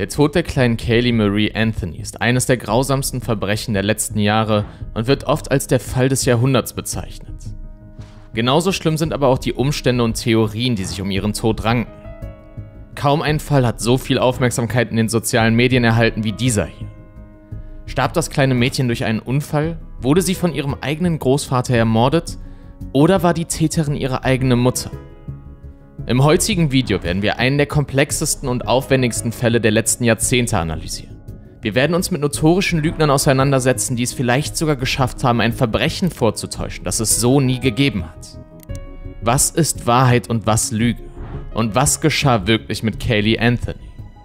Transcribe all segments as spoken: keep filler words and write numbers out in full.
Der Tod der kleinen Kaylee Marie Anthony ist eines der grausamsten Verbrechen der letzten Jahre und wird oft als der Fall des Jahrhunderts bezeichnet. Genauso schlimm sind aber auch die Umstände und Theorien, die sich um ihren Tod ranken. Kaum ein Fall hat so viel Aufmerksamkeit in den sozialen Medien erhalten wie dieser hier. Starb das kleine Mädchen durch einen Unfall? Wurde sie von ihrem eigenen Großvater ermordet? Oder war die Täterin ihre eigene Mutter? Im heutigen Video werden wir einen der komplexesten und aufwendigsten Fälle der letzten Jahrzehnte analysieren. Wir werden uns mit notorischen Lügnern auseinandersetzen, die es vielleicht sogar geschafft haben, ein Verbrechen vorzutäuschen, das es so nie gegeben hat. Was ist Wahrheit und was Lüge? Und was geschah wirklich mit Kaylee Anthony?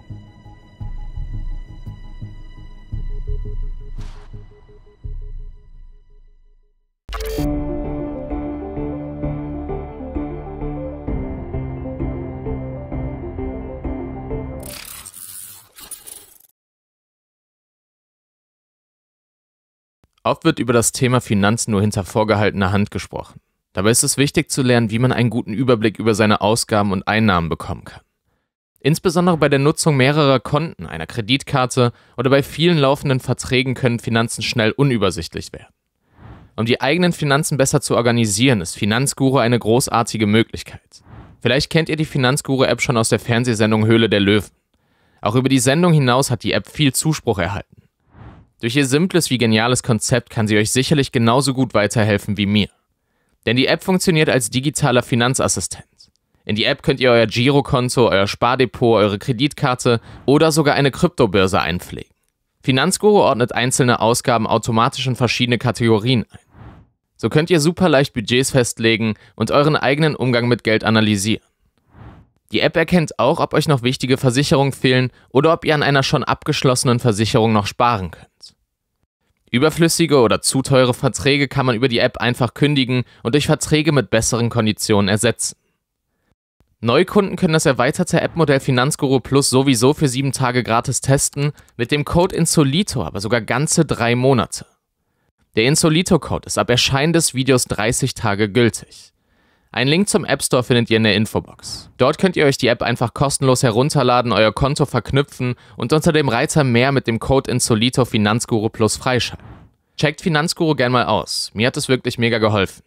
Oft wird über das Thema Finanzen nur hinter vorgehaltener Hand gesprochen. Dabei ist es wichtig zu lernen, wie man einen guten Überblick über seine Ausgaben und Einnahmen bekommen kann. Insbesondere bei der Nutzung mehrerer Konten, einer Kreditkarte oder bei vielen laufenden Verträgen können Finanzen schnell unübersichtlich werden. Um die eigenen Finanzen besser zu organisieren, ist Finanzguru eine großartige Möglichkeit. Vielleicht kennt ihr die Finanzguru-App schon aus der Fernsehsendung Höhle der Löwen. Auch über die Sendung hinaus hat die App viel Zuspruch erhalten. Durch ihr simples wie geniales Konzept kann sie euch sicherlich genauso gut weiterhelfen wie mir. Denn die App funktioniert als digitaler Finanzassistent. In die App könnt ihr euer Girokonto, euer Spardepot, eure Kreditkarte oder sogar eine Kryptobörse einpflegen. Finanzguru ordnet einzelne Ausgaben automatisch in verschiedene Kategorien ein. So könnt ihr super leicht Budgets festlegen und euren eigenen Umgang mit Geld analysieren. Die App erkennt auch, ob euch noch wichtige Versicherungen fehlen oder ob ihr an einer schon abgeschlossenen Versicherung noch sparen könnt. Überflüssige oder zu teure Verträge kann man über die App einfach kündigen und durch Verträge mit besseren Konditionen ersetzen. Neukunden können das erweiterte App-Modell Finanzguru Plus sowieso für sieben Tage gratis testen, mit dem Code Insolito aber sogar ganze drei Monate. Der Insolito-Code ist ab Erscheinen des Videos dreißig Tage gültig. Einen Link zum App Store findet ihr in der Infobox. Dort könnt ihr euch die App einfach kostenlos herunterladen, euer Konto verknüpfen und unter dem Reiter Mehr mit dem Code Insolito Finanzguru Plus freischalten. Checkt Finanzguru gern mal aus. Mir hat es wirklich mega geholfen.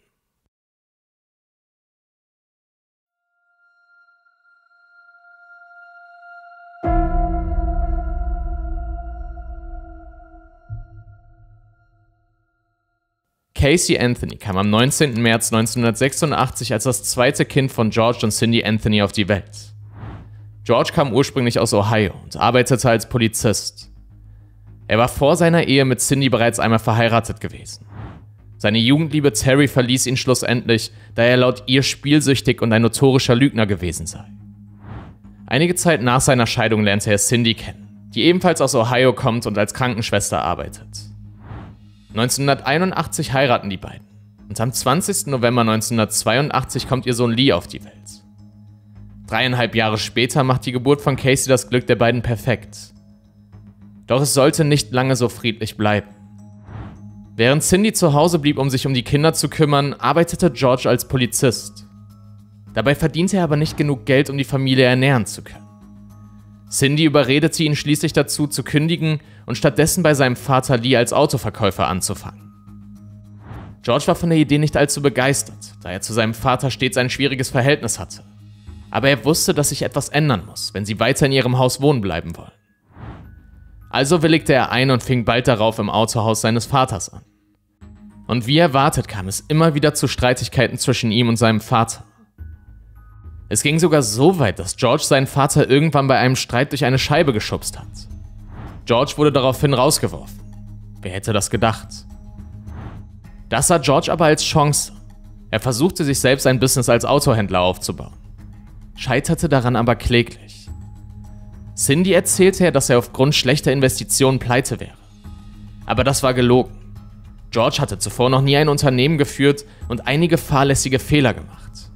Casey Anthony kam am neunzehnten März neunzehnhundertsechsundachtzig als das zweite Kind von George und Cindy Anthony auf die Welt. George kam ursprünglich aus Ohio und arbeitete als Polizist. Er war vor seiner Ehe mit Cindy bereits einmal verheiratet gewesen. Seine Jugendliebe Terry verließ ihn schlussendlich, da er laut ihr spielsüchtig und ein notorischer Lügner gewesen sei. Einige Zeit nach seiner Scheidung lernte er Cindy kennen, die ebenfalls aus Ohio kommt und als Krankenschwester arbeitet. neunzehnhunderteinundachtzig heiraten die beiden und am zwanzigsten November neunzehnhundertzweiundachtzig kommt ihr Sohn Lee auf die Welt. Dreieinhalb Jahre später macht die Geburt von Casey das Glück der beiden perfekt. Doch es sollte nicht lange so friedlich bleiben. Während Cindy zu Hause blieb, um sich um die Kinder zu kümmern, arbeitete George als Polizist. Dabei verdiente er aber nicht genug Geld, um die Familie ernähren zu können. Cindy überredete ihn schließlich dazu, zu kündigen und stattdessen bei seinem Vater Lee als Autoverkäufer anzufangen. George war von der Idee nicht allzu begeistert, da er zu seinem Vater stets ein schwieriges Verhältnis hatte. Aber er wusste, dass sich etwas ändern muss, wenn sie weiter in ihrem Haus wohnen bleiben wollen. Also willigte er ein und fing bald darauf im Autohaus seines Vaters an. Und wie erwartet kam es immer wieder zu Streitigkeiten zwischen ihm und seinem Vater. Es ging sogar so weit, dass George seinen Vater irgendwann bei einem Streit durch eine Scheibe geschubst hat. George wurde daraufhin rausgeworfen. Wer hätte das gedacht? Das sah George aber als Chance. Er versuchte sich selbst ein Business als Autohändler aufzubauen. Scheiterte daran aber kläglich. Cindy erzählte er, dass er aufgrund schlechter Investitionen pleite wäre. Aber das war gelogen. George hatte zuvor noch nie ein Unternehmen geführt und einige fahrlässige Fehler gemacht.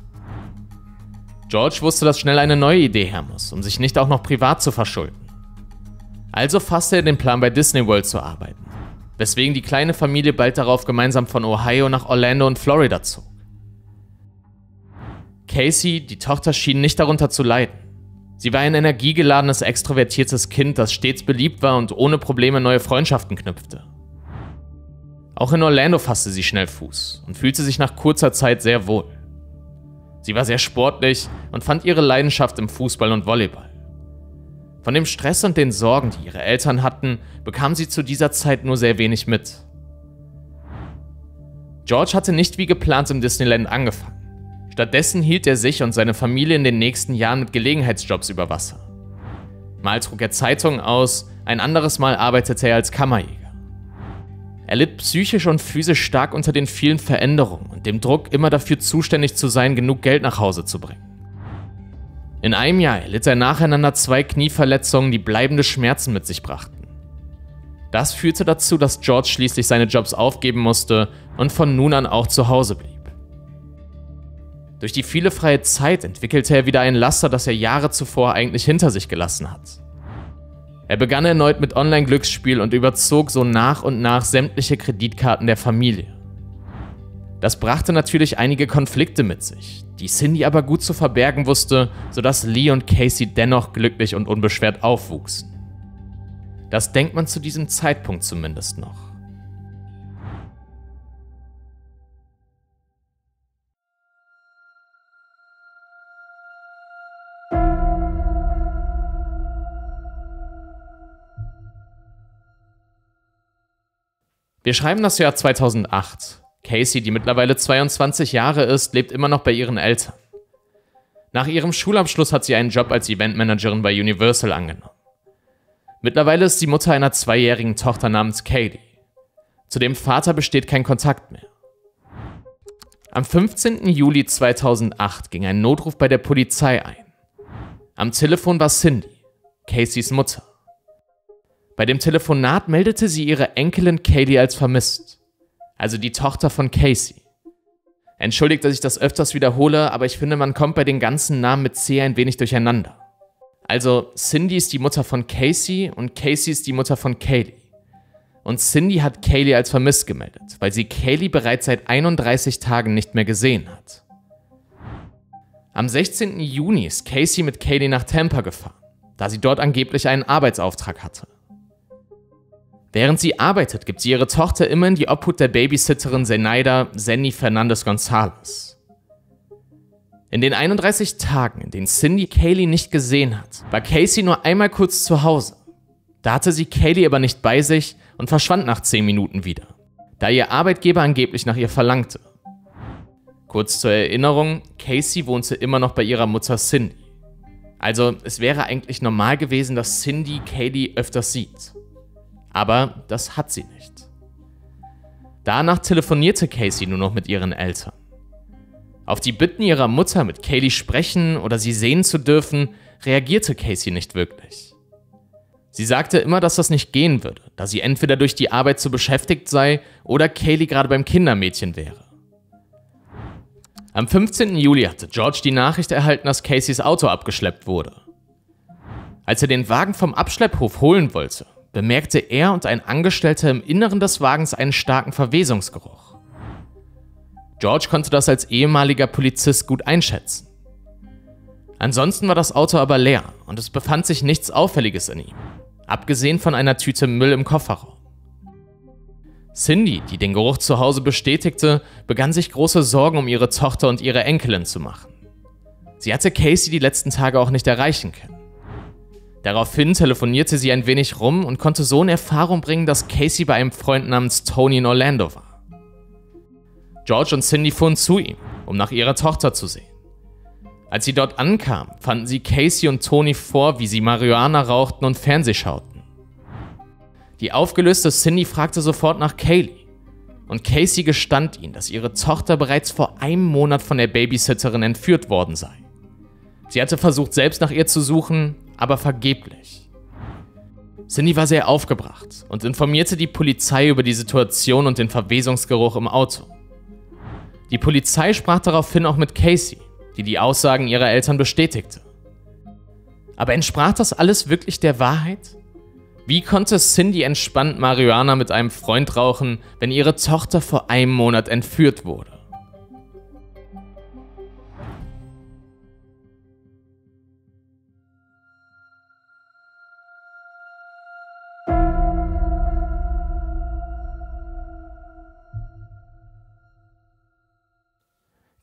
George wusste, dass schnell eine neue Idee her muss, um sich nicht auch noch privat zu verschulden. Also fasste er den Plan, bei Disney World zu arbeiten, weswegen die kleine Familie bald darauf gemeinsam von Ohio nach Orlando und Florida zog. Casey, die Tochter, schien nicht darunter zu leiden. Sie war ein energiegeladenes, extrovertiertes Kind, das stets beliebt war und ohne Probleme neue Freundschaften knüpfte. Auch in Orlando fasste sie schnell Fuß und fühlte sich nach kurzer Zeit sehr wohl. Sie war sehr sportlich und fand ihre Leidenschaft im Fußball und Volleyball. Von dem Stress und den Sorgen, die ihre Eltern hatten, bekam sie zu dieser Zeit nur sehr wenig mit. George hatte nicht wie geplant im Disneyland angefangen. Stattdessen hielt er sich und seine Familie in den nächsten Jahren mit Gelegenheitsjobs über Wasser. Mal trug er Zeitungen aus, ein anderes Mal arbeitete er als Kammerjäger. Er litt psychisch und physisch stark unter den vielen Veränderungen und dem Druck, immer dafür zuständig zu sein, genug Geld nach Hause zu bringen. In einem Jahr erlitt er nacheinander zwei Knieverletzungen, die bleibende Schmerzen mit sich brachten. Das führte dazu, dass George schließlich seine Jobs aufgeben musste und von nun an auch zu Hause blieb. Durch die viele freie Zeit entwickelte er wieder ein Laster, das er Jahre zuvor eigentlich hinter sich gelassen hat. Er begann erneut mit Online-Glücksspiel und überzog so nach und nach sämtliche Kreditkarten der Familie. Das brachte natürlich einige Konflikte mit sich, die Cindy aber gut zu verbergen wusste, sodass Lee und Casey dennoch glücklich und unbeschwert aufwuchsen. Das denkt man zu diesem Zeitpunkt zumindest noch. Wir schreiben das Jahr zweitausendacht. Casey, die mittlerweile zweiundzwanzig Jahre ist, lebt immer noch bei ihren Eltern. Nach ihrem Schulabschluss hat sie einen Job als Eventmanagerin bei Universal angenommen. Mittlerweile ist sie Mutter einer zweijährigen Tochter namens Kaylee. Zu dem Vater besteht kein Kontakt mehr. Am fünfzehnten Juli zweitausendacht ging ein Notruf bei der Polizei ein. Am Telefon war Cindy, Caseys Mutter. Bei dem Telefonat meldete sie ihre Enkelin Kaylee als vermisst, also die Tochter von Casey. Entschuldigt, dass ich das öfters wiederhole, aber ich finde, man kommt bei den ganzen Namen mit C ein wenig durcheinander. Also Cindy ist die Mutter von Casey und Casey ist die Mutter von Kaylee. Und Cindy hat Kaylee als vermisst gemeldet, weil sie Kaylee bereits seit einunddreißig Tagen nicht mehr gesehen hat. Am sechzehnten Juni ist Casey mit Kaylee nach Tampa gefahren, da sie dort angeblich einen Arbeitsauftrag hatte. Während sie arbeitet, gibt sie ihre Tochter immer in die Obhut der Babysitterin Zenaida Zenny Fernandez-Gonzalez. In den einunddreißig Tagen, in denen Cindy Kaylee nicht gesehen hat, war Casey nur einmal kurz zu Hause. Da hatte sie Kaylee aber nicht bei sich und verschwand nach zehn Minuten wieder, da ihr Arbeitgeber angeblich nach ihr verlangte. Kurz zur Erinnerung, Casey wohnte immer noch bei ihrer Mutter Cindy. Also es wäre eigentlich normal gewesen, dass Cindy Kaylee öfters sieht. Aber das hat sie nicht. Danach telefonierte Casey nur noch mit ihren Eltern. Auf die Bitten ihrer Mutter, mit Kaylee sprechen oder sie sehen zu dürfen, reagierte Casey nicht wirklich. Sie sagte immer, dass das nicht gehen würde, da sie entweder durch die Arbeit zu beschäftigt sei oder Kaylee gerade beim Kindermädchen wäre. Am fünfzehnten Juli hatte George die Nachricht erhalten, dass Caseys Auto abgeschleppt wurde. Als er den Wagen vom Abschlepphof holen wollte, bemerkte er und ein Angestellter im Inneren des Wagens einen starken Verwesungsgeruch. George konnte das als ehemaliger Polizist gut einschätzen. Ansonsten war das Auto aber leer und es befand sich nichts Auffälliges in ihm, abgesehen von einer Tüte Müll im Kofferraum. Cindy, die den Geruch zu Hause bestätigte, begann sich große Sorgen um ihre Tochter und ihre Enkelin zu machen. Sie hatte Casey die letzten Tage auch nicht erreichen können. Daraufhin telefonierte sie ein wenig rum und konnte so in Erfahrung bringen, dass Casey bei einem Freund namens Tony in Orlando war. George und Cindy fuhren zu ihm, um nach ihrer Tochter zu sehen. Als sie dort ankamen, fanden sie Casey und Tony vor, wie sie Marihuana rauchten und Fernseh schauten. Die aufgelöste Cindy fragte sofort nach Kaylee und Casey gestand ihnen, dass ihre Tochter bereits vor einem Monat von der Babysitterin entführt worden sei. Sie hatte versucht, selbst nach ihr zu suchen, aber vergeblich. Cindy war sehr aufgebracht und informierte die Polizei über die Situation und den Verwesungsgeruch im Auto. Die Polizei sprach daraufhin auch mit Casey, die die Aussagen ihrer Eltern bestätigte. Aber entsprach das alles wirklich der Wahrheit? Wie konnte Cindy entspannt Marihuana mit einem Freund rauchen, wenn ihre Tochter vor einem Monat entführt wurde?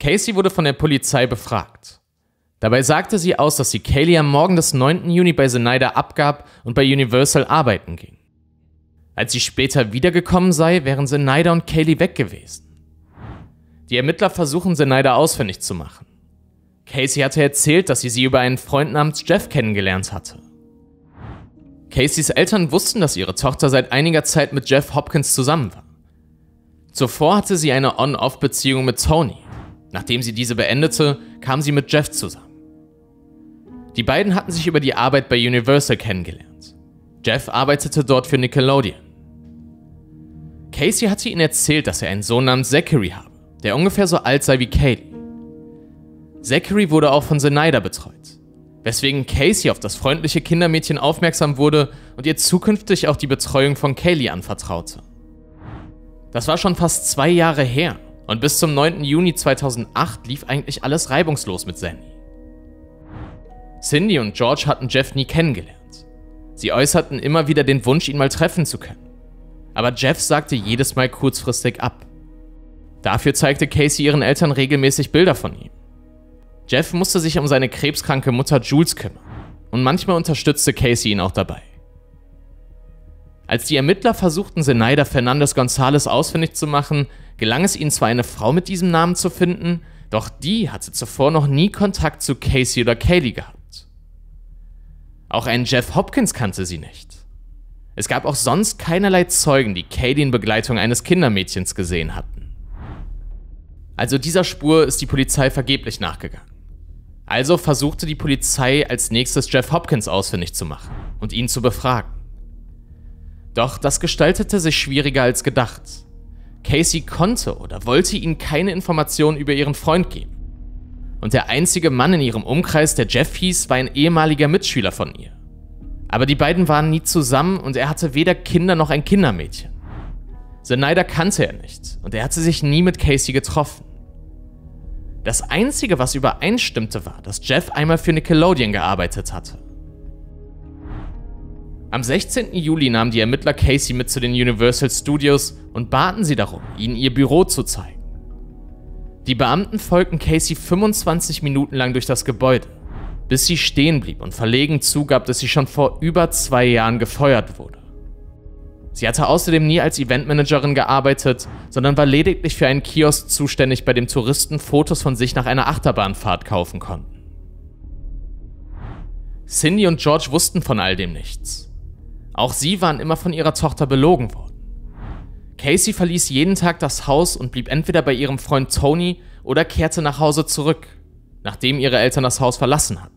Casey wurde von der Polizei befragt. Dabei sagte sie aus, dass sie Caylee am Morgen des neunten Juni bei Zenaida abgab und bei Universal arbeiten ging. Als sie später wiedergekommen sei, wären Zenaida und Caylee weg gewesen. Die Ermittler versuchen, Zenaida ausfindig zu machen. Casey hatte erzählt, dass sie sie über einen Freund namens Jeff kennengelernt hatte. Caseys Eltern wussten, dass ihre Tochter seit einiger Zeit mit Jeff Hopkins zusammen war. Zuvor hatte sie eine On-Off-Beziehung mit Tony. Nachdem sie diese beendete, kam sie mit Jeff zusammen. Die beiden hatten sich über die Arbeit bei Universal kennengelernt. Jeff arbeitete dort für Nickelodeon. Casey hatte ihnen erzählt, dass er einen Sohn namens Zachary habe, der ungefähr so alt sei wie Caylee. Zachary wurde auch von Zenaida betreut, weswegen Casey auf das freundliche Kindermädchen aufmerksam wurde und ihr zukünftig auch die Betreuung von Caylee anvertraute. Das war schon fast zwei Jahre her und bis zum neunten Juni zweitausendacht lief eigentlich alles reibungslos mit Zanny. Cindy und George hatten Jeff nie kennengelernt. Sie äußerten immer wieder den Wunsch, ihn mal treffen zu können. Aber Jeff sagte jedes Mal kurzfristig ab. Dafür zeigte Casey ihren Eltern regelmäßig Bilder von ihm. Jeff musste sich um seine krebskranke Mutter Jules kümmern und manchmal unterstützte Casey ihn auch dabei. Als die Ermittler versuchten, Zenaida Fernandez González ausfindig zu machen, gelang es ihnen zwar, eine Frau mit diesem Namen zu finden, doch die hatte zuvor noch nie Kontakt zu Casey oder Caylee gehabt. Auch einen Jeff Hopkins kannte sie nicht. Es gab auch sonst keinerlei Zeugen, die Caylee in Begleitung eines Kindermädchens gesehen hatten. Also dieser Spur ist die Polizei vergeblich nachgegangen. Also versuchte die Polizei als nächstes Jeff Hopkins ausfindig zu machen und ihn zu befragen. Doch das gestaltete sich schwieriger als gedacht. Casey konnte oder wollte ihnen keine Informationen über ihren Freund geben. Und der einzige Mann in ihrem Umkreis, der Jeff hieß, war ein ehemaliger Mitschüler von ihr. Aber die beiden waren nie zusammen und er hatte weder Kinder noch ein Kindermädchen. Zenaida kannte er nicht und er hatte sich nie mit Casey getroffen. Das Einzige, was übereinstimmte, war, dass Jeff einmal für Nickelodeon gearbeitet hatte. Am sechzehnten Juli nahmen die Ermittler Casey mit zu den Universal Studios und baten sie darum, ihnen ihr Büro zu zeigen. Die Beamten folgten Casey fünfundzwanzig Minuten lang durch das Gebäude, bis sie stehen blieb und verlegen zugab, dass sie schon vor über zwei Jahren gefeuert wurde. Sie hatte außerdem nie als Eventmanagerin gearbeitet, sondern war lediglich für einen Kiosk zuständig, bei dem Touristen Fotos von sich nach einer Achterbahnfahrt kaufen konnten. Cindy und George wussten von all dem nichts. Auch sie waren immer von ihrer Tochter belogen worden. Casey verließ jeden Tag das Haus und blieb entweder bei ihrem Freund Tony oder kehrte nach Hause zurück, nachdem ihre Eltern das Haus verlassen hatten.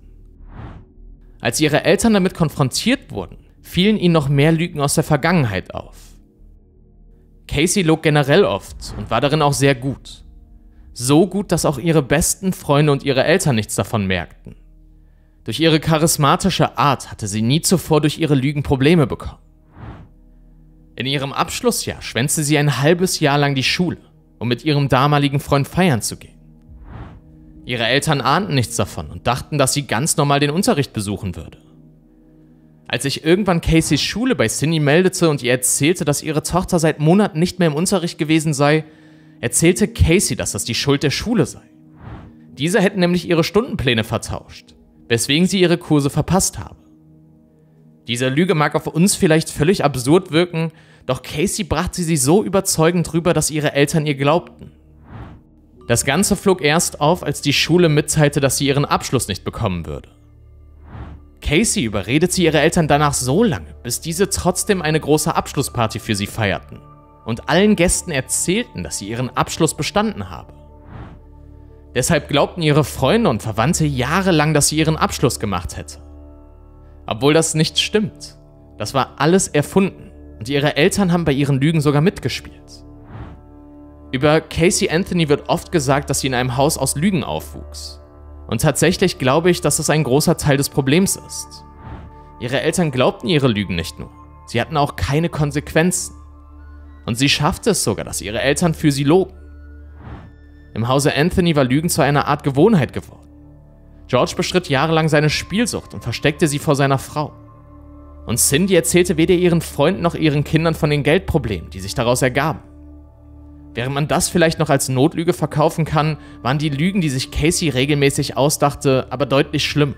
Als ihre Eltern damit konfrontiert wurden, fielen ihnen noch mehr Lügen aus der Vergangenheit auf. Casey log generell oft und war darin auch sehr gut. So gut, dass auch ihre besten Freunde und ihre Eltern nichts davon merkten. Durch ihre charismatische Art hatte sie nie zuvor durch ihre Lügen Probleme bekommen. In ihrem Abschlussjahr schwänzte sie ein halbes Jahr lang die Schule, um mit ihrem damaligen Freund feiern zu gehen. Ihre Eltern ahnten nichts davon und dachten, dass sie ganz normal den Unterricht besuchen würde. Als sich irgendwann Caseys Schule bei Cindy meldete und ihr erzählte, dass ihre Tochter seit Monaten nicht mehr im Unterricht gewesen sei, erzählte Casey, dass das die Schuld der Schule sei. Diese hätten nämlich ihre Stundenpläne vertauscht, weswegen sie ihre Kurse verpasst habe. Diese Lüge mag auf uns vielleicht völlig absurd wirken, doch Casey brachte sie so überzeugend rüber, dass ihre Eltern ihr glaubten. Das Ganze flog erst auf, als die Schule mitteilte, dass sie ihren Abschluss nicht bekommen würde. Casey überredete ihre Eltern danach so lange, bis diese trotzdem eine große Abschlussparty für sie feierten und allen Gästen erzählten, dass sie ihren Abschluss bestanden habe. Deshalb glaubten ihre Freunde und Verwandte jahrelang, dass sie ihren Abschluss gemacht hätte. Obwohl das nicht stimmt. Das war alles erfunden und ihre Eltern haben bei ihren Lügen sogar mitgespielt. Über Casey Anthony wird oft gesagt, dass sie in einem Haus aus Lügen aufwuchs. Und tatsächlich glaube ich, dass das ein großer Teil des Problems ist. Ihre Eltern glaubten ihre Lügen nicht nur, sie hatten auch keine Konsequenzen. Und sie schaffte es sogar, dass ihre Eltern für sie logen. Im Hause Anthony war Lügen zu einer Art Gewohnheit geworden. George bestritt jahrelang seine Spielsucht und versteckte sie vor seiner Frau. Und Cindy erzählte weder ihren Freunden noch ihren Kindern von den Geldproblemen, die sich daraus ergaben. Während man das vielleicht noch als Notlüge verkaufen kann, waren die Lügen, die sich Casey regelmäßig ausdachte, aber deutlich schlimmer.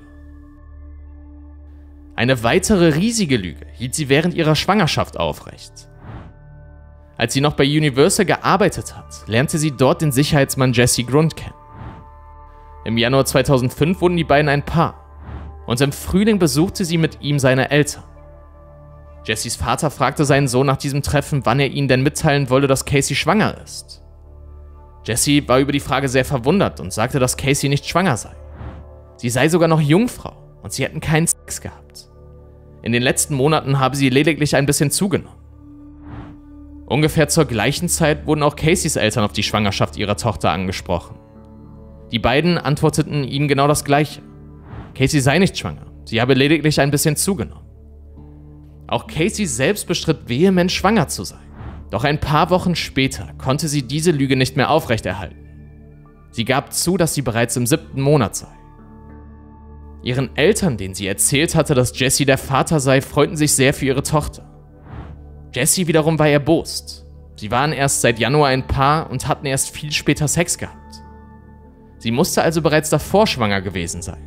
Eine weitere riesige Lüge hielt sie während ihrer Schwangerschaft aufrecht. Als sie noch bei Universal gearbeitet hat, lernte sie dort den Sicherheitsmann Jesse Grund kennen. Im Januar zweitausendfünf wurden die beiden ein Paar und im Frühling besuchte sie mit ihm seine Eltern. Jessys Vater fragte seinen Sohn nach diesem Treffen, wann er ihnen denn mitteilen wollte, dass Casey schwanger ist. Jesse war über die Frage sehr verwundert und sagte, dass Casey nicht schwanger sei. Sie sei sogar noch Jungfrau und sie hätten keinen Sex gehabt. In den letzten Monaten habe sie lediglich ein bisschen zugenommen. Ungefähr zur gleichen Zeit wurden auch Caseys Eltern auf die Schwangerschaft ihrer Tochter angesprochen. Die beiden antworteten ihnen genau das Gleiche. Casey sei nicht schwanger, sie habe lediglich ein bisschen zugenommen. Auch Casey selbst bestritt vehement, schwanger zu sein. Doch ein paar Wochen später konnte sie diese Lüge nicht mehr aufrechterhalten. Sie gab zu, dass sie bereits im siebten Monat sei. Ihren Eltern, denen sie erzählt hatte, dass Jesse der Vater sei, freuten sich sehr für ihre Tochter. Jesse wiederum war erbost. Sie waren erst seit Januar ein Paar und hatten erst viel später Sex gehabt. Sie musste also bereits davor schwanger gewesen sein.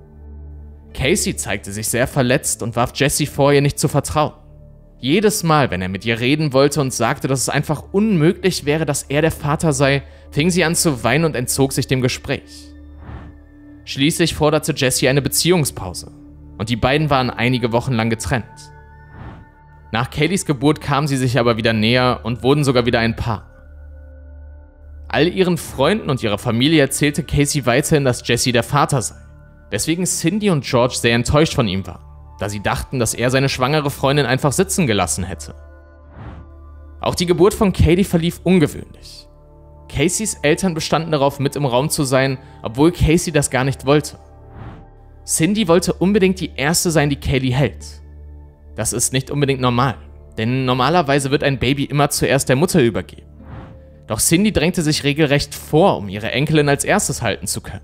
Casey zeigte sich sehr verletzt und warf Jesse vor, ihr nicht zu vertrauen. Jedes Mal, wenn er mit ihr reden wollte und sagte, dass es einfach unmöglich wäre, dass er der Vater sei, fing sie an zu weinen und entzog sich dem Gespräch. Schließlich forderte Jesse eine Beziehungspause und die beiden waren einige Wochen lang getrennt. Nach Kayleys Geburt kamen sie sich aber wieder näher und wurden sogar wieder ein Paar. All ihren Freunden und ihrer Familie erzählte Casey weiterhin, dass Jesse der Vater sei, weswegen Cindy und George sehr enttäuscht von ihm waren, da sie dachten, dass er seine schwangere Freundin einfach sitzen gelassen hätte. Auch die Geburt von Katie verlief ungewöhnlich. Caseys Eltern bestanden darauf, mit im Raum zu sein, obwohl Casey das gar nicht wollte. Cindy wollte unbedingt die Erste sein, die Kaylee hält. Das ist nicht unbedingt normal, denn normalerweise wird ein Baby immer zuerst der Mutter übergeben. Doch Cindy drängte sich regelrecht vor, um ihre Enkelin als erstes halten zu können.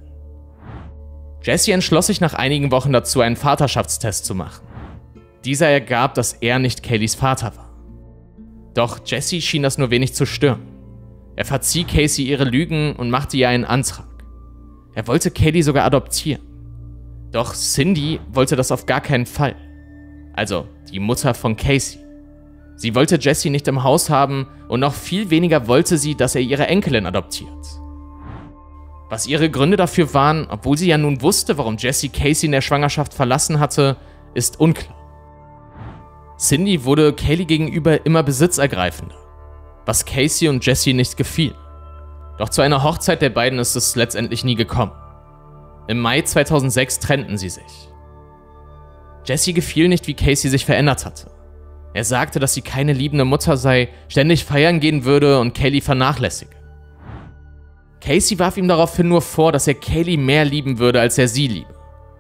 Jesse entschloss sich nach einigen Wochen dazu, einen Vaterschaftstest zu machen. Dieser ergab, dass er nicht Kayleys Vater war. Doch Jesse schien das nur wenig zu stören. Er verzieh Casey ihre Lügen und machte ihr einen Antrag. Er wollte Kaylee sogar adoptieren. Doch Cindy wollte das auf gar keinen Fall. Also die Mutter von Casey. Sie wollte Jesse nicht im Haus haben und noch viel weniger wollte sie, dass er ihre Enkelin adoptiert. Was ihre Gründe dafür waren, obwohl sie ja nun wusste, warum Jesse Casey in der Schwangerschaft verlassen hatte, ist unklar. Cindy wurde Kaylee gegenüber immer besitzergreifender, was Casey und Jesse nicht gefiel. Doch zu einer Hochzeit der beiden ist es letztendlich nie gekommen. Im Mai zweitausendsechs trennten sie sich. Jesse gefiel nicht, wie Casey sich verändert hatte. Er sagte, dass sie keine liebende Mutter sei, ständig feiern gehen würde und Kaylee vernachlässige. Casey warf ihm daraufhin nur vor, dass er Kaylee mehr lieben würde, als er sie liebe.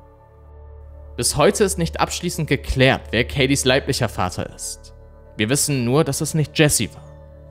Bis heute ist nicht abschließend geklärt, wer Kayleys leiblicher Vater ist. Wir wissen nur, dass es nicht Jesse war.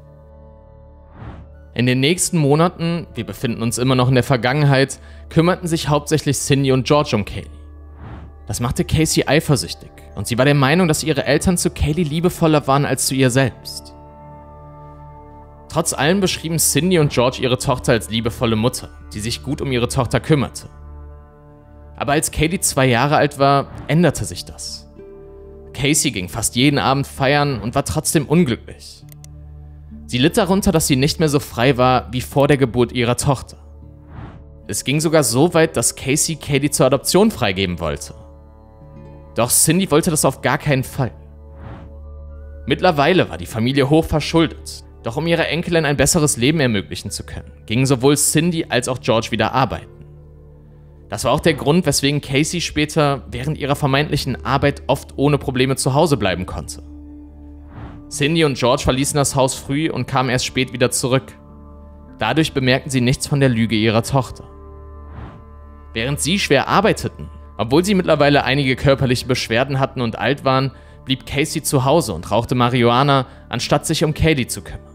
In den nächsten Monaten, wir befinden uns immer noch in der Vergangenheit, kümmerten sich hauptsächlich Cindy und George um Kaylee. Das machte Casey eifersüchtig und sie war der Meinung, dass ihre Eltern zu Kaylee liebevoller waren als zu ihr selbst. Trotz allem beschrieben Cindy und George ihre Tochter als liebevolle Mutter, die sich gut um ihre Tochter kümmerte. Aber als Kaylee zwei Jahre alt war, änderte sich das. Casey ging fast jeden Abend feiern und war trotzdem unglücklich. Sie litt darunter, dass sie nicht mehr so frei war wie vor der Geburt ihrer Tochter. Es ging sogar so weit, dass Casey Kaylee zur Adoption freigeben wollte. Doch Cindy wollte das auf gar keinen Fall. Mittlerweile war die Familie hoch verschuldet. Doch um ihrer Enkelin ein besseres Leben ermöglichen zu können, gingen sowohl Cindy als auch George wieder arbeiten. Das war auch der Grund, weswegen Casey später während ihrer vermeintlichen Arbeit oft ohne Probleme zu Hause bleiben konnte. Cindy und George verließen das Haus früh und kamen erst spät wieder zurück. Dadurch bemerkten sie nichts von der Lüge ihrer Tochter. Während sie schwer arbeiteten, obwohl sie mittlerweile einige körperliche Beschwerden hatten und alt waren, blieb Casey zu Hause und rauchte Marihuana, anstatt sich um Kaylee zu kümmern.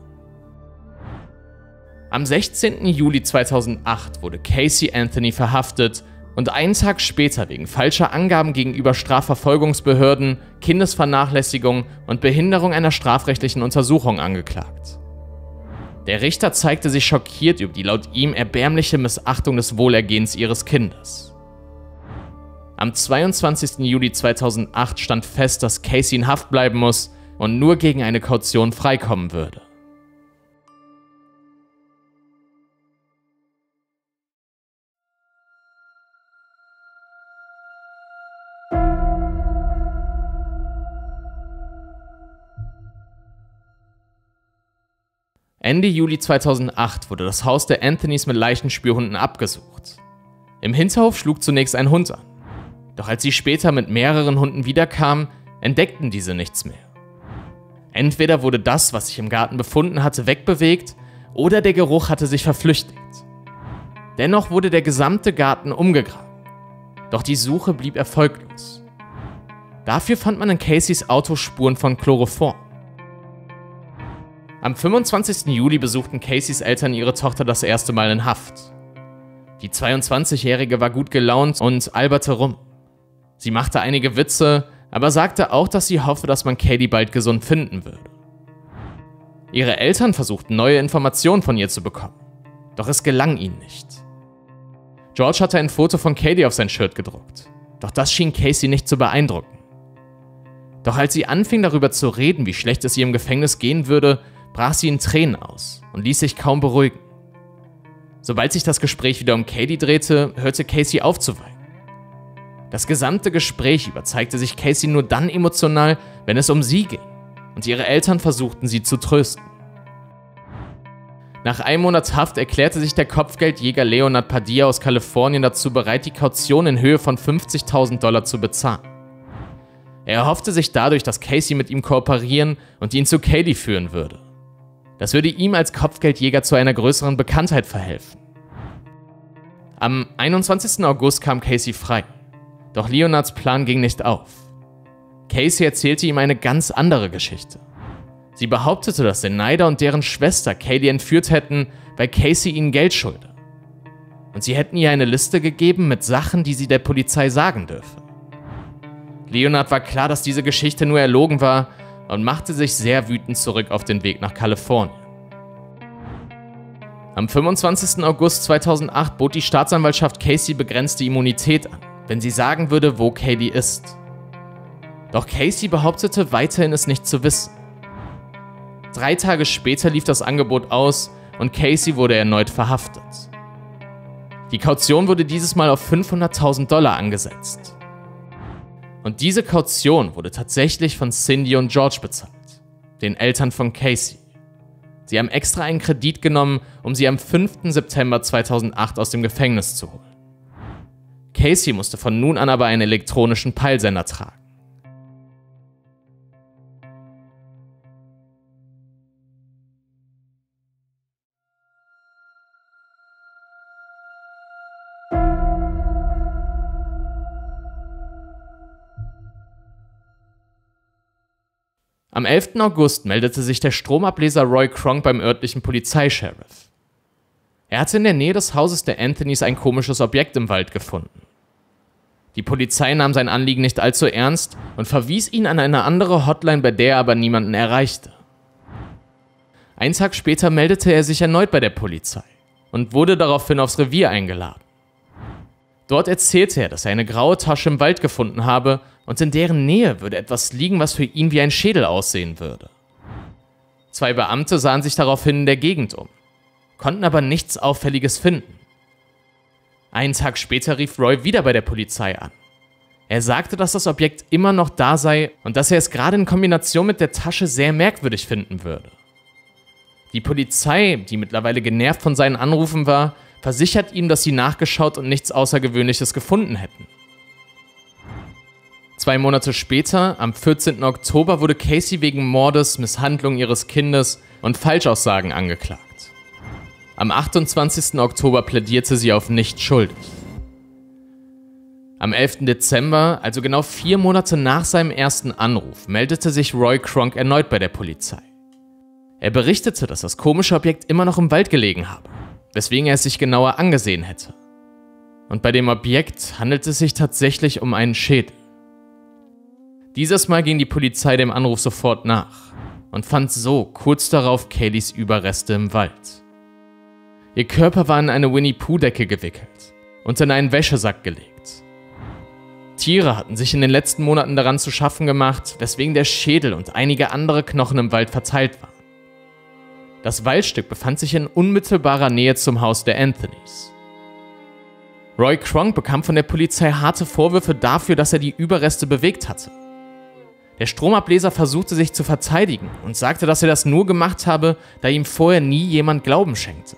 Am sechzehnten Juli zweitausendacht wurde Casey Anthony verhaftet und einen Tag später wegen falscher Angaben gegenüber Strafverfolgungsbehörden, Kindesvernachlässigung und Behinderung einer strafrechtlichen Untersuchung angeklagt. Der Richter zeigte sich schockiert über die laut ihm erbärmliche Missachtung des Wohlergehens ihres Kindes. Am zweiundzwanzigsten Juli zweitausendacht stand fest, dass Casey in Haft bleiben muss und nur gegen eine Kaution freikommen würde. Ende Juli zweitausendacht wurde das Haus der Anthonys mit Leichenspürhunden abgesucht. Im Hinterhof schlug zunächst ein Hund an. Doch als sie später mit mehreren Hunden wiederkamen, entdeckten diese nichts mehr. Entweder wurde das, was sich im Garten befunden hatte, wegbewegt, oder der Geruch hatte sich verflüchtigt. Dennoch wurde der gesamte Garten umgegraben. Doch die Suche blieb erfolglos. Dafür fand man in Caseys Auto Spuren von Chloroform. Am fünfundzwanzigsten Juli besuchten Caseys Eltern ihre Tochter das erste Mal in Haft. Die zweiundzwanzigjährige war gut gelaunt und alberte rum. Sie machte einige Witze, aber sagte auch, dass sie hoffe, dass man Katie bald gesund finden würde. Ihre Eltern versuchten neue Informationen von ihr zu bekommen, doch es gelang ihnen nicht. George hatte ein Foto von Katie auf sein Shirt gedruckt, doch das schien Casey nicht zu beeindrucken. Doch als sie anfing darüber zu reden, wie schlecht es ihr im Gefängnis gehen würde, brach sie in Tränen aus und ließ sich kaum beruhigen. Sobald sich das Gespräch wieder um Katie drehte, hörte Casey auf zu weinen. Das gesamte Gespräch über zeigte sich Casey nur dann emotional, wenn es um sie ging, und ihre Eltern versuchten, sie zu trösten. Nach einem Monat Haft erklärte sich der Kopfgeldjäger Leonard Padilla aus Kalifornien dazu bereit, die Kaution in Höhe von fünfzigtausend Dollar zu bezahlen. Er erhoffte sich dadurch, dass Casey mit ihm kooperieren und ihn zu Katie führen würde. Das würde ihm als Kopfgeldjäger zu einer größeren Bekanntheit verhelfen. Am einundzwanzigsten August kam Casey frei, doch Leonards Plan ging nicht auf. Casey erzählte ihm eine ganz andere Geschichte. Sie behauptete, dass Zenaida und deren Schwester Katie entführt hätten, weil Casey ihnen Geld schulde. Und sie hätten ihr eine Liste gegeben mit Sachen, die sie der Polizei sagen dürfe. Leonard war klar, dass diese Geschichte nur erlogen war, und machte sich sehr wütend zurück auf den Weg nach Kalifornien. Am fünfundzwanzigsten August zweitausendacht bot die Staatsanwaltschaft Casey begrenzte Immunität an, wenn sie sagen würde, wo Katie ist. Doch Casey behauptete weiterhin, es nicht zu wissen. Drei Tage später lief das Angebot aus und Casey wurde erneut verhaftet. Die Kaution wurde dieses Mal auf fünfhunderttausend Dollar angesetzt. Und diese Kaution wurde tatsächlich von Cindy und George bezahlt, den Eltern von Casey. Sie haben extra einen Kredit genommen, um sie am fünften September zweitausendacht aus dem Gefängnis zu holen. Casey musste von nun an aber einen elektronischen Peilsender tragen. Am elften August meldete sich der Stromableser Roy Kronk beim örtlichen Polizeischeriff. Er hatte in der Nähe des Hauses der Anthonys ein komisches Objekt im Wald gefunden. Die Polizei nahm sein Anliegen nicht allzu ernst und verwies ihn an eine andere Hotline, bei der er aber niemanden erreichte. Einen Tag später meldete er sich erneut bei der Polizei und wurde daraufhin aufs Revier eingeladen. Dort erzählte er, dass er eine graue Tasche im Wald gefunden habe und in deren Nähe würde etwas liegen, was für ihn wie ein Schädel aussehen würde. Zwei Beamte sahen sich daraufhin in der Gegend um, konnten aber nichts Auffälliges finden. Einen Tag später rief Roy wieder bei der Polizei an. Er sagte, dass das Objekt immer noch da sei und dass er es gerade in Kombination mit der Tasche sehr merkwürdig finden würde. Die Polizei, die mittlerweile genervt von seinen Anrufen war, versichert ihm, dass sie nachgeschaut und nichts Außergewöhnliches gefunden hätten. Zwei Monate später, am vierzehnten Oktober, wurde Casey wegen Mordes, Misshandlung ihres Kindes und Falschaussagen angeklagt. Am achtundzwanzigsten Oktober plädierte sie auf nicht schuldig. Am elften Dezember, also genau vier Monate nach seinem ersten Anruf, meldete sich Roy Kronk erneut bei der Polizei. Er berichtete, dass das komische Objekt immer noch im Wald gelegen habe, weswegen er es sich genauer angesehen hätte. Und bei dem Objekt handelt es sich tatsächlich um einen Schädel. Dieses Mal ging die Polizei dem Anruf sofort nach. und fand so kurz darauf Kayleys Überreste im Wald. Ihr Körper war in eine Winnie-Pooh-Decke gewickelt und in einen Wäschesack gelegt. Tiere hatten sich in den letzten Monaten daran zu schaffen gemacht, weswegen der Schädel und einige andere Knochen im Wald verteilt waren. Das Waldstück befand sich in unmittelbarer Nähe zum Haus der Anthonys. Roy Kronk bekam von der Polizei harte Vorwürfe dafür, dass er die Überreste bewegt hatte. Der Stromableser versuchte sich zu verteidigen und sagte, dass er das nur gemacht habe, da ihm vorher nie jemand Glauben schenkte.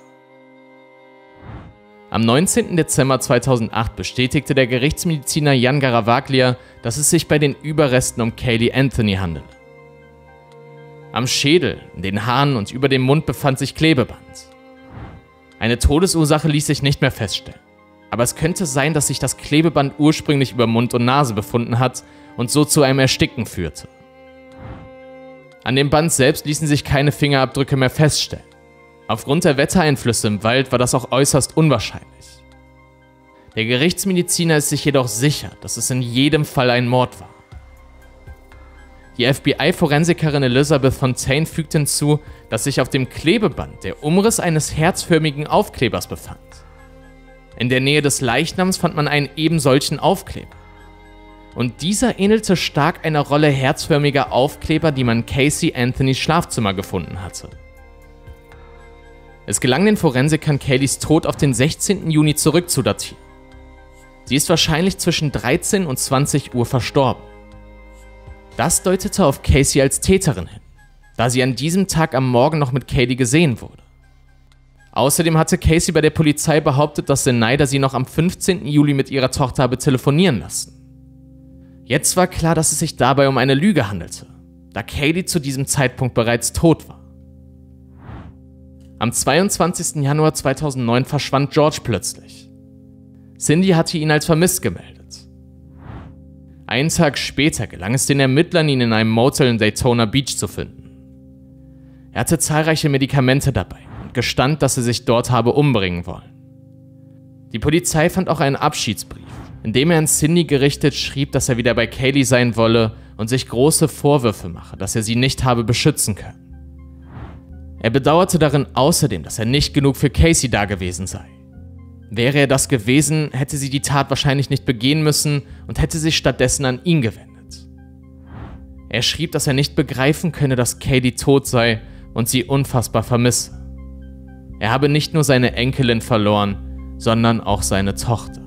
Am neunzehnten Dezember zweitausendacht bestätigte der Gerichtsmediziner Jan Garavaglia, dass es sich bei den Überresten um Caylee Anthony handele. Am Schädel, in den Haaren und über dem Mund befand sich Klebeband. Eine Todesursache ließ sich nicht mehr feststellen, aber es könnte sein, dass sich das Klebeband ursprünglich über Mund und Nase befunden hat und so zu einem Ersticken führte. An dem Band selbst ließen sich keine Fingerabdrücke mehr feststellen. Aufgrund der Wettereinflüsse im Wald war das auch äußerst unwahrscheinlich. Der Gerichtsmediziner ist sich jedoch sicher, dass es in jedem Fall ein Mord war. Die F B I-Forensikerin Elizabeth Fontaine fügt hinzu, dass sich auf dem Klebeband der Umriss eines herzförmigen Aufklebers befand. In der Nähe des Leichnams fand man einen ebensolchen Aufkleber. Und dieser ähnelte stark einer Rolle herzförmiger Aufkleber, die man in Casey Anthonys Schlafzimmer gefunden hatte. Es gelang den Forensikern, Kayleys Tod auf den sechzehnten Juni zurückzudatieren. Sie ist wahrscheinlich zwischen dreizehn und zwanzig Uhr verstorben. Das deutete auf Casey als Täterin hin, da sie an diesem Tag am Morgen noch mit Caylee gesehen wurde. Außerdem hatte Casey bei der Polizei behauptet, dass Zenaida sie noch am fünfzehnten Juli mit ihrer Tochter habe telefonieren lassen. Jetzt war klar, dass es sich dabei um eine Lüge handelte, da Caylee zu diesem Zeitpunkt bereits tot war. Am zweiundzwanzigsten Januar zweitausendneun verschwand George plötzlich. Cindy hatte ihn als vermisst gemeldet. Einen Tag später gelang es den Ermittlern, ihn in einem Motel in Daytona Beach zu finden. Er hatte zahlreiche Medikamente dabei und gestand, dass er sich dort habe umbringen wollen. Die Polizei fand auch einen Abschiedsbrief, in dem er an Cindy gerichtet schrieb, dass er wieder bei Caylee sein wolle und sich große Vorwürfe mache, dass er sie nicht habe beschützen können. Er bedauerte darin außerdem, dass er nicht genug für Casey da gewesen sei. Wäre er das gewesen, hätte sie die Tat wahrscheinlich nicht begehen müssen und hätte sich stattdessen an ihn gewendet. Er schrieb, dass er nicht begreifen könne, dass Caylee tot sei und sie unfassbar vermisse. Er habe nicht nur seine Enkelin verloren, sondern auch seine Tochter.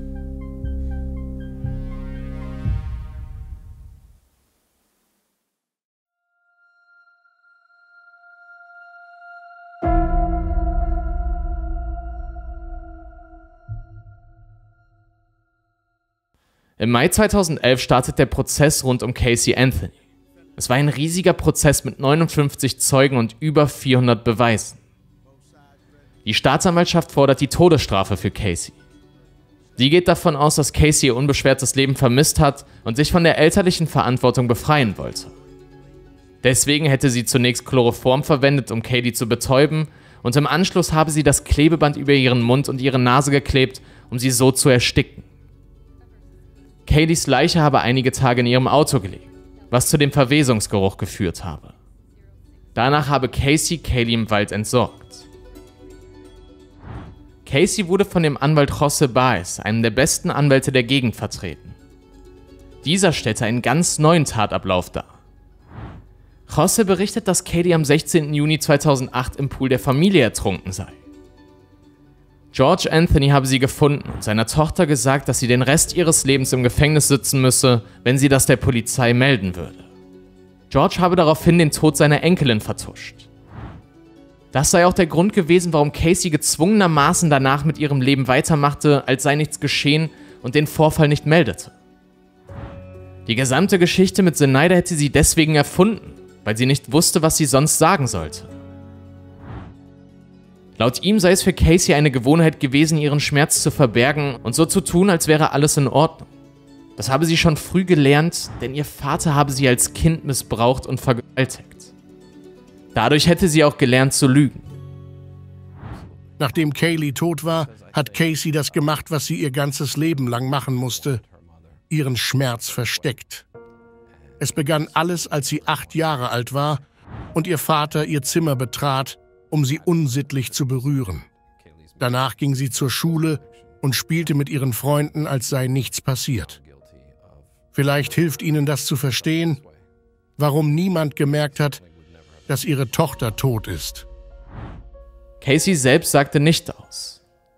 Im Mai zweitausendelf startet der Prozess rund um Casey Anthony. Es war ein riesiger Prozess mit neunundfünfzig Zeugen und über vierhundert Beweisen. Die Staatsanwaltschaft fordert die Todesstrafe für Casey. Sie geht davon aus, dass Casey ihr unbeschwertes Leben vermisst hat und sich von der elterlichen Verantwortung befreien wollte. Deswegen hätte sie zunächst Chloroform verwendet, um Caylee zu betäuben, und im Anschluss habe sie das Klebeband über ihren Mund und ihre Nase geklebt, um sie so zu ersticken. Cayleys Leiche habe einige Tage in ihrem Auto gelegen, was zu dem Verwesungsgeruch geführt habe. Danach habe Casey Caylee im Wald entsorgt. Casey wurde von dem Anwalt José Baez, einem der besten Anwälte der Gegend, vertreten. Dieser stellte einen ganz neuen Tatablauf dar. José berichtet, dass Caylee am sechzehnten Juni zweitausendacht im Pool der Familie ertrunken sei. George Anthony habe sie gefunden und seiner Tochter gesagt, dass sie den Rest ihres Lebens im Gefängnis sitzen müsse, wenn sie das der Polizei melden würde. George habe daraufhin den Tod seiner Enkelin vertuscht. Das sei auch der Grund gewesen, warum Casey gezwungenermaßen danach mit ihrem Leben weitermachte, als sei nichts geschehen und den Vorfall nicht meldete. Die gesamte Geschichte mit Zenaida hätte sie deswegen erfunden, weil sie nicht wusste, was sie sonst sagen sollte. Laut ihm sei es für Casey eine Gewohnheit gewesen, ihren Schmerz zu verbergen und so zu tun, als wäre alles in Ordnung. Das habe sie schon früh gelernt, denn ihr Vater habe sie als Kind missbraucht und vergewaltigt. Dadurch hätte sie auch gelernt zu lügen. Nachdem Caylee tot war, hat Casey das gemacht, was sie ihr ganzes Leben lang machen musste: ihren Schmerz versteckt. Es begann alles, als sie acht Jahre alt war und ihr Vater ihr Zimmer betrat, um sie unsittlich zu berühren. Danach ging sie zur Schule und spielte mit ihren Freunden, als sei nichts passiert. Vielleicht hilft Ihnen das zu verstehen, warum niemand gemerkt hat, dass ihre Tochter tot ist. Casey selbst sagte nicht aus.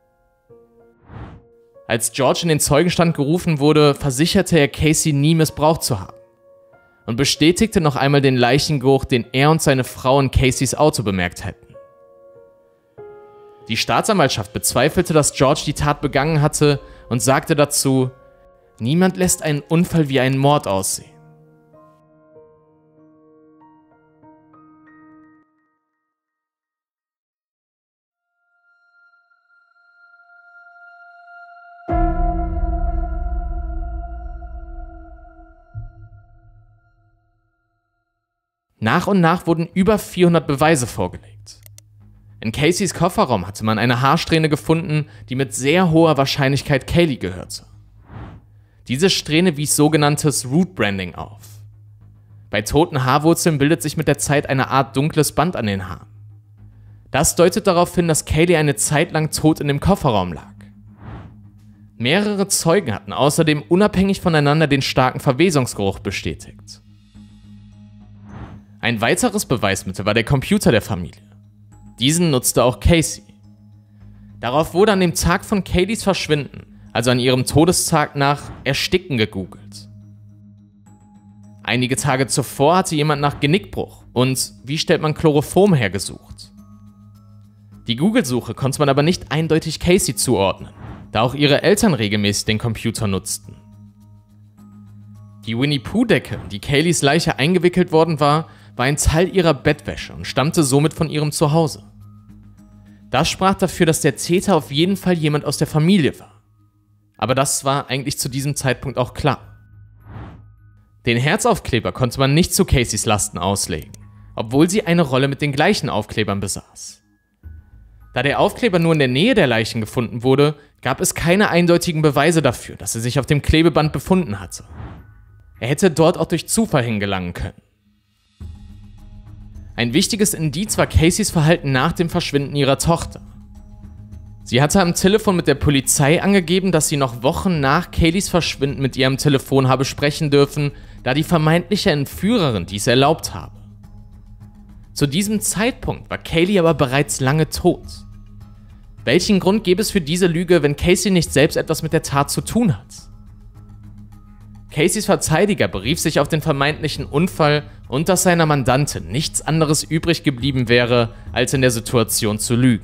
Als George in den Zeugenstand gerufen wurde, versicherte er Casey nie missbraucht zu haben und bestätigte noch einmal den Leichengeruch, den er und seine Frau in Caseys Auto bemerkt hätten. Die Staatsanwaltschaft bezweifelte, dass George die Tat begangen hatte und sagte dazu: Niemand lässt einen Unfall wie einen Mord aussehen. Nach und nach wurden über vierhundert Beweise vorgelegt. In Caseys Kofferraum hatte man eine Haarsträhne gefunden, die mit sehr hoher Wahrscheinlichkeit Caylee gehörte. Diese Strähne wies sogenanntes Root Branding auf. Bei toten Haarwurzeln bildet sich mit der Zeit eine Art dunkles Band an den Haaren. Das deutet darauf hin, dass Caylee eine Zeit lang tot in dem Kofferraum lag. Mehrere Zeugen hatten außerdem unabhängig voneinander den starken Verwesungsgeruch bestätigt. Ein weiteres Beweismittel war der Computer der Familie. Diesen nutzte auch Casey. Darauf wurde an dem Tag von Caylees Verschwinden, also an ihrem Todestag, nach Ersticken gegoogelt. Einige Tage zuvor hatte jemand nach Genickbruch und wie stellt man Chloroform her gesucht. Die Google-Suche konnte man aber nicht eindeutig Casey zuordnen, da auch ihre Eltern regelmäßig den Computer nutzten. Die Winnie-Pooh-Decke, in die Caylees Leiche eingewickelt worden war, war ein Teil ihrer Bettwäsche und stammte somit von ihrem Zuhause. Das sprach dafür, dass der Täter auf jeden Fall jemand aus der Familie war. Aber das war eigentlich zu diesem Zeitpunkt auch klar. Den Herzaufkleber konnte man nicht zu Caseys Lasten auslegen, obwohl sie eine Rolle mit den gleichen Aufklebern besaß. Da der Aufkleber nur in der Nähe der Leichen gefunden wurde, gab es keine eindeutigen Beweise dafür, dass er sich auf dem Klebeband befunden hatte. Er hätte dort auch durch Zufall hingelangen können. Ein wichtiges Indiz war Caseys Verhalten nach dem Verschwinden ihrer Tochter. Sie hatte am Telefon mit der Polizei angegeben, dass sie noch Wochen nach Caylees Verschwinden mit ihr am Telefon habe sprechen dürfen, da die vermeintliche Entführerin dies erlaubt habe. Zu diesem Zeitpunkt war Caylee aber bereits lange tot. Welchen Grund gäbe es für diese Lüge, wenn Casey nicht selbst etwas mit der Tat zu tun hat? Caseys Verteidiger berief sich auf den vermeintlichen Unfall und dass seiner Mandantin nichts anderes übrig geblieben wäre, als in der Situation zu lügen.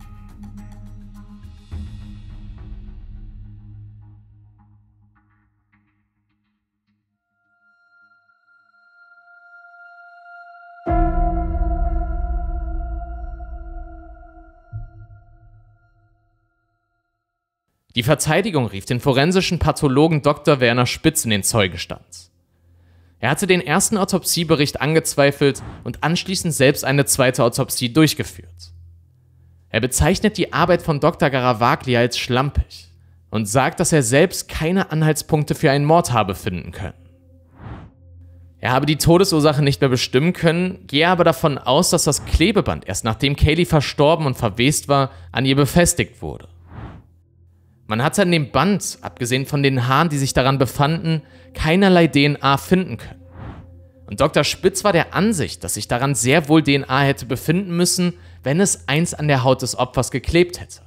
Die Verteidigung rief den forensischen Pathologen Doktor Werner Spitz in den Zeugenstand. Er hatte den ersten Autopsiebericht angezweifelt und anschließend selbst eine zweite Autopsie durchgeführt. Er bezeichnet die Arbeit von Doktor Garavaglia als schlampig und sagt, dass er selbst keine Anhaltspunkte für einen Mord habe finden können. Er habe die Todesursache nicht mehr bestimmen können, gehe aber davon aus, dass das Klebeband erst nachdem Caylee verstorben und verwest war, an ihr befestigt wurde. Man hatte an dem Band, abgesehen von den Haaren, die sich daran befanden, keinerlei D N A finden können. Und Doktor Spitz war der Ansicht, dass sich daran sehr wohl D N A hätte befinden müssen, wenn es eins an der Haut des Opfers geklebt hätte.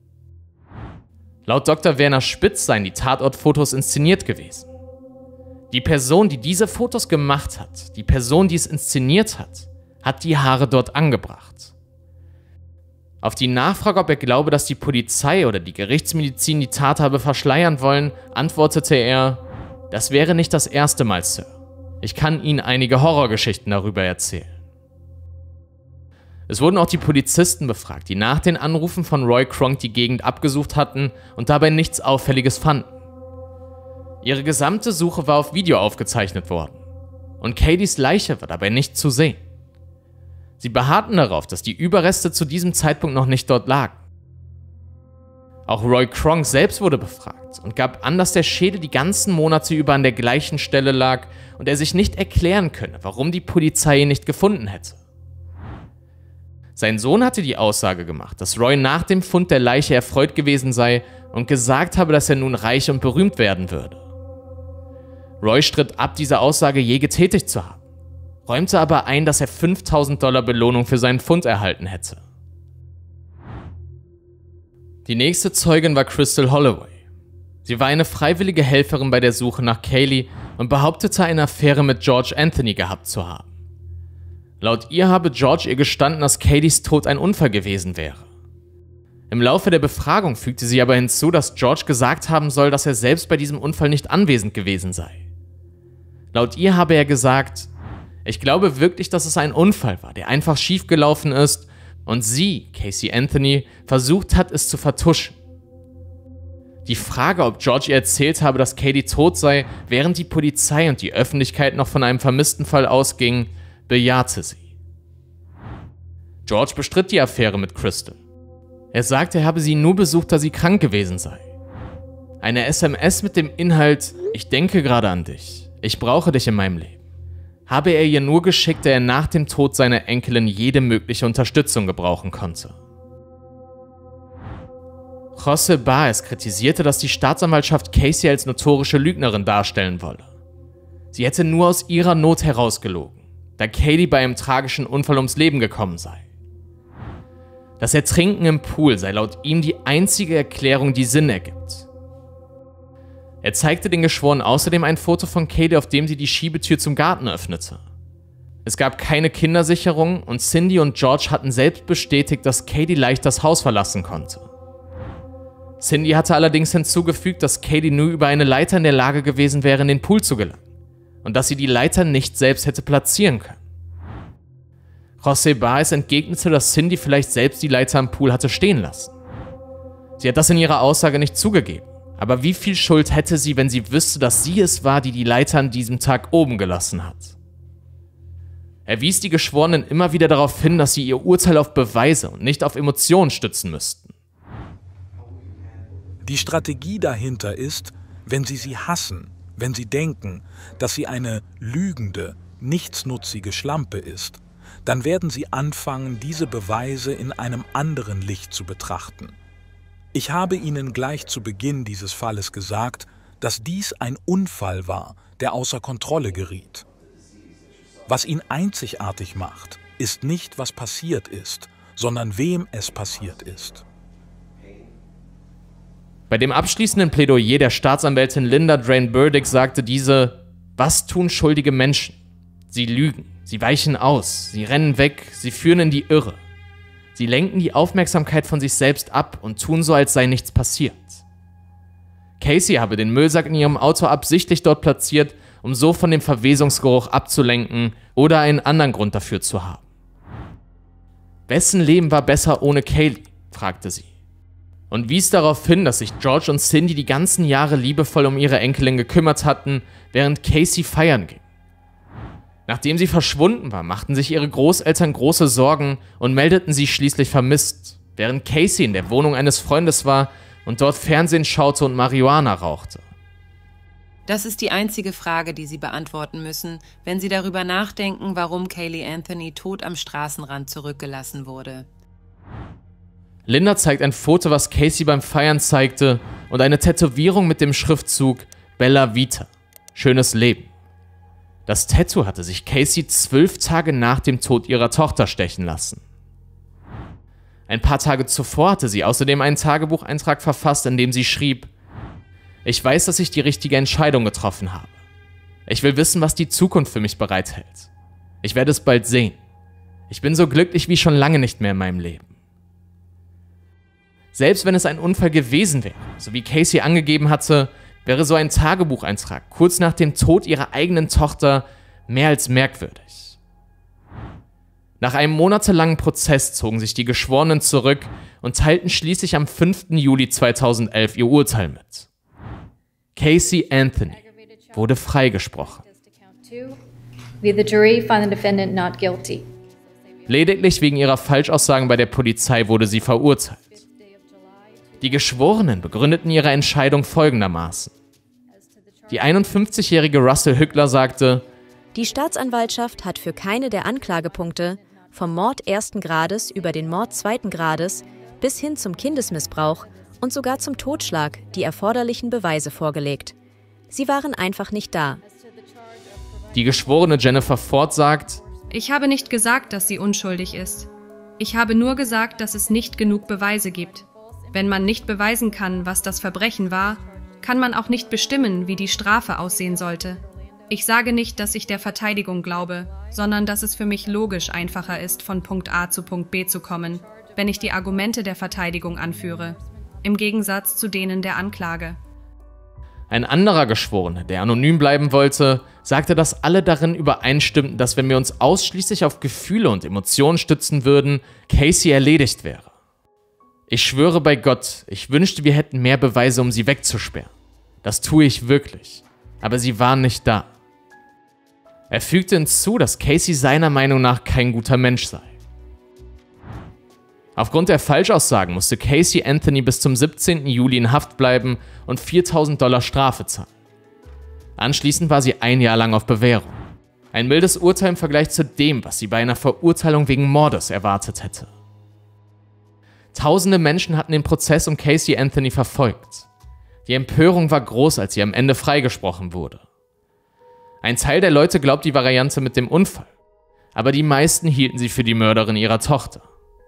Laut Doktor Werner Spitz seien die Tatortfotos inszeniert gewesen. Die Person, die diese Fotos gemacht hat, die Person, die es inszeniert hat, hat die Haare dort angebracht. Auf die Nachfrage, ob er glaube, dass die Polizei oder die Gerichtsmedizin die Tat habe verschleiern wollen, antwortete er: Das wäre nicht das erste Mal, Sir. Ich kann Ihnen einige Horrorgeschichten darüber erzählen. Es wurden auch die Polizisten befragt, die nach den Anrufen von Roy Kronk die Gegend abgesucht hatten und dabei nichts Auffälliges fanden. Ihre gesamte Suche war auf Video aufgezeichnet worden und Caylees Leiche war dabei nicht zu sehen. Sie beharrten darauf, dass die Überreste zu diesem Zeitpunkt noch nicht dort lagen. Auch Roy Kronk selbst wurde befragt und gab an, dass der Schädel die ganzen Monate über an der gleichen Stelle lag und er sich nicht erklären könne, warum die Polizei ihn nicht gefunden hätte. Sein Sohn hatte die Aussage gemacht, dass Roy nach dem Fund der Leiche erfreut gewesen sei und gesagt habe, dass er nun reich und berühmt werden würde. Roy stritt ab, diese Aussage je getätigt zu haben, räumte aber ein, dass er fünftausend Dollar Belohnung für seinen Fund erhalten hätte. Die nächste Zeugin war Crystal Holloway. Sie war eine freiwillige Helferin bei der Suche nach Caylee und behauptete, eine Affäre mit George Anthony gehabt zu haben. Laut ihr habe George ihr gestanden, dass Caylees Tod ein Unfall gewesen wäre. Im Laufe der Befragung fügte sie aber hinzu, dass George gesagt haben soll, dass er selbst bei diesem Unfall nicht anwesend gewesen sei. Laut ihr habe er gesagt: Ich glaube wirklich, dass es ein Unfall war, der einfach schiefgelaufen ist und sie, Casey Anthony, versucht hat, es zu vertuschen. Die Frage, ob George ihr erzählt habe, dass Caylee tot sei, während die Polizei und die Öffentlichkeit noch von einem vermissten Fall ausgingen, bejahte sie. George bestritt die Affäre mit Crystal. Er sagte, er habe sie nur besucht, da sie krank gewesen sei. Eine S M S mit dem Inhalt: Ich denke gerade an dich, ich brauche dich in meinem Leben, habe er ihr nur geschickt, da er nach dem Tod seiner Enkelin jede mögliche Unterstützung gebrauchen konnte. José Baez kritisierte, dass die Staatsanwaltschaft Casey als notorische Lügnerin darstellen wolle. Sie hätte nur aus ihrer Not herausgelogen, da Caylee bei einem tragischen Unfall ums Leben gekommen sei. Das Ertrinken im Pool sei laut ihm die einzige Erklärung, die Sinn ergibt. Er zeigte den Geschworenen außerdem ein Foto von Caylee, auf dem sie die Schiebetür zum Garten öffnete. Es gab keine Kindersicherung und Cindy und George hatten selbst bestätigt, dass Caylee leicht das Haus verlassen konnte. Cindy hatte allerdings hinzugefügt, dass Caylee nur über eine Leiter in der Lage gewesen wäre, in den Pool zu gelangen und dass sie die Leiter nicht selbst hätte platzieren können. José Baez entgegnete, dass Cindy vielleicht selbst die Leiter am Pool hatte stehen lassen. Sie hat das in ihrer Aussage nicht zugegeben, aber wie viel Schuld hätte sie, wenn sie wüsste, dass sie es war, die die Leiter an diesem Tag oben gelassen hat? Er wies die Geschworenen immer wieder darauf hin, dass sie ihr Urteil auf Beweise und nicht auf Emotionen stützen müssten. Die Strategie dahinter ist, wenn Sie sie hassen, wenn Sie denken, dass sie eine lügende, nichtsnutzige Schlampe ist, dann werden Sie anfangen, diese Beweise in einem anderen Licht zu betrachten. Ich habe Ihnen gleich zu Beginn dieses Falles gesagt, dass dies ein Unfall war, der außer Kontrolle geriet. Was ihn einzigartig macht, ist nicht, was passiert ist, sondern wem es passiert ist. Bei dem abschließenden Plädoyer der Staatsanwältin Linda Drain Burdick sagte diese: Was tun schuldige Menschen? Sie lügen, sie weichen aus, sie rennen weg, sie führen in die Irre. Sie lenken die Aufmerksamkeit von sich selbst ab und tun so, als sei nichts passiert. Casey habe den Müllsack in ihrem Auto absichtlich dort platziert, um so von dem Verwesungsgeruch abzulenken oder einen anderen Grund dafür zu haben. Wessen Leben war besser ohne Caylee? Fragte sie. Und wies darauf hin, dass sich George und Cindy die ganzen Jahre liebevoll um ihre Enkelin gekümmert hatten, während Casey feiern ging. Nachdem sie verschwunden war, machten sich ihre Großeltern große Sorgen und meldeten sie schließlich vermisst, während Casey in der Wohnung eines Freundes war und dort Fernsehen schaute und Marihuana rauchte. Das ist die einzige Frage, die Sie beantworten müssen, wenn Sie darüber nachdenken, warum Caylee Anthony tot am Straßenrand zurückgelassen wurde. Linda zeigt ein Foto, was Casey beim Feiern zeigte, und eine Tätowierung mit dem Schriftzug Bella Vita, schönes Leben. Das Tattoo hatte sich Casey zwölf Tage nach dem Tod ihrer Tochter stechen lassen. Ein paar Tage zuvor hatte sie außerdem einen Tagebucheintrag verfasst, in dem sie schrieb: Ich weiß, dass ich die richtige Entscheidung getroffen habe. Ich will wissen, was die Zukunft für mich bereithält. Ich werde es bald sehen. Ich bin so glücklich wie schon lange nicht mehr in meinem Leben. Selbst wenn es ein Unfall gewesen wäre, so wie Casey angegeben hatte, wäre so ein Tagebucheintrag kurz nach dem Tod ihrer eigenen Tochter mehr als merkwürdig. Nach einem monatelangen Prozess zogen sich die Geschworenen zurück und teilten schließlich am fünften Juli zweitausendelf ihr Urteil mit. Casey Anthony wurde freigesprochen. Lediglich wegen ihrer Falschaussagen bei der Polizei wurde sie verurteilt. Die Geschworenen begründeten ihre Entscheidung folgendermaßen. Die einundfünfzigjährige Russell Hückler sagte: Die Staatsanwaltschaft hat für keine der Anklagepunkte, vom Mord ersten Grades über den Mord zweiten Grades bis hin zum Kindesmissbrauch und sogar zum Totschlag, die erforderlichen Beweise vorgelegt. Sie waren einfach nicht da. Die geschworene Jennifer Ford sagt: Ich habe nicht gesagt, dass sie unschuldig ist. Ich habe nur gesagt, dass es nicht genug Beweise gibt. Wenn man nicht beweisen kann, was das Verbrechen war, kann man auch nicht bestimmen, wie die Strafe aussehen sollte. Ich sage nicht, dass ich der Verteidigung glaube, sondern dass es für mich logisch einfacher ist, von Punkt A zu Punkt B zu kommen, wenn ich die Argumente der Verteidigung anführe, im Gegensatz zu denen der Anklage. Ein anderer Geschworener, der anonym bleiben wollte, sagte, dass alle darin übereinstimmten, dass wenn wir uns ausschließlich auf Gefühle und Emotionen stützen würden, Casey erledigt wäre. Ich schwöre bei Gott, ich wünschte, wir hätten mehr Beweise, um sie wegzusperren. Das tue ich wirklich. Aber sie waren nicht da. Er fügte hinzu, dass Casey seiner Meinung nach kein guter Mensch sei. Aufgrund der Falschaussagen musste Casey Anthony bis zum siebzehnten Juli in Haft bleiben und viertausend Dollar Strafe zahlen. Anschließend war sie ein Jahr lang auf Bewährung. Ein mildes Urteil im Vergleich zu dem, was sie bei einer Verurteilung wegen Mordes erwartet hätte. Tausende Menschen hatten den Prozess um Casey Anthony verfolgt. Die Empörung war groß, als sie am Ende freigesprochen wurde. Ein Teil der Leute glaubt die Variante mit dem Unfall, aber die meisten hielten sie für die Mörderin ihrer Tochter.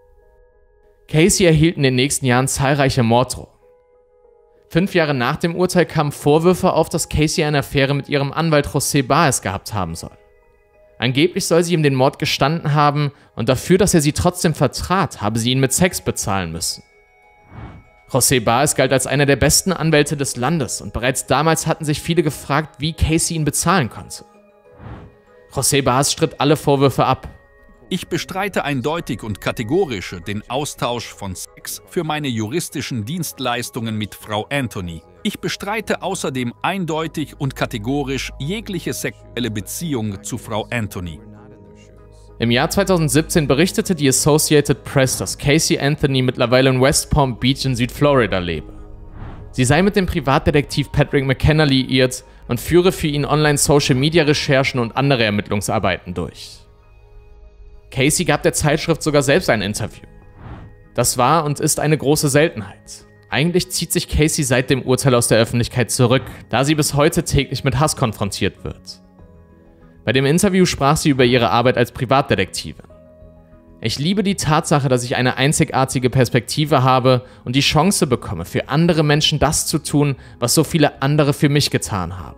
Casey erhielt in den nächsten Jahren zahlreiche Morddrohungen. Fünf Jahre nach dem Urteil kamen Vorwürfe auf, dass Casey eine Affäre mit ihrem Anwalt José Baez gehabt haben soll. Angeblich soll sie ihm den Mord gestanden haben und dafür, dass er sie trotzdem vertrat, habe sie ihn mit Sex bezahlen müssen. José Baez galt als einer der besten Anwälte des Landes und bereits damals hatten sich viele gefragt, wie Casey ihn bezahlen konnte. José Baez stritt alle Vorwürfe ab. Ich bestreite eindeutig und kategorisch den Austausch von Sex für meine juristischen Dienstleistungen mit Frau Anthony. Ich bestreite außerdem eindeutig und kategorisch jegliche sexuelle Beziehung zu Frau Anthony. Im Jahr zweitausendsiebzehn berichtete die Associated Press, dass Casey Anthony mittlerweile in West Palm Beach in Südflorida lebe. Sie sei mit dem Privatdetektiv Patrick McKenna liiert und führe für ihn Online-Social-Media-Recherchen und andere Ermittlungsarbeiten durch. Casey gab der Zeitschrift sogar selbst ein Interview. Das war und ist eine große Seltenheit. Eigentlich zieht sich Casey seit dem Urteil aus der Öffentlichkeit zurück, da sie bis heute täglich mit Hass konfrontiert wird. Bei dem Interview sprach sie über ihre Arbeit als Privatdetektivin. Ich liebe die Tatsache, dass ich eine einzigartige Perspektive habe und die Chance bekomme, für andere Menschen das zu tun, was so viele andere für mich getan haben.